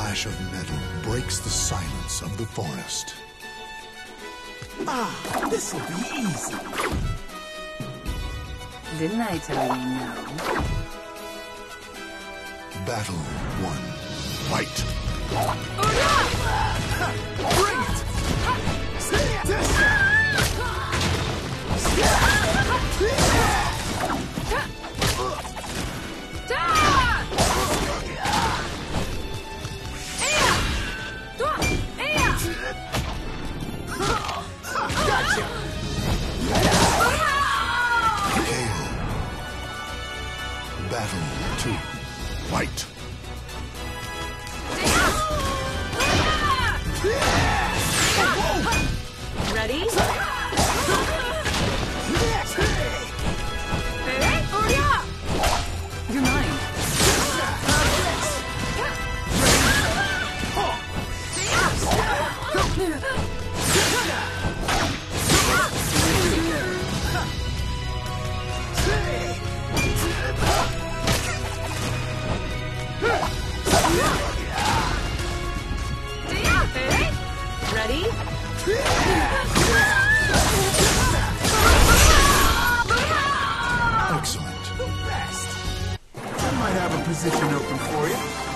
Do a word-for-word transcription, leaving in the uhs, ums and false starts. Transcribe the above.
flash of metal breaks the silence of the forest. Ah, this'll be easy. Didn't I tell you no? Battle one. Fight. Bring it! Gotcha! K O. Battle two. Fight. Ready? You're mine. Ready? Excellent. I might have a position open for you.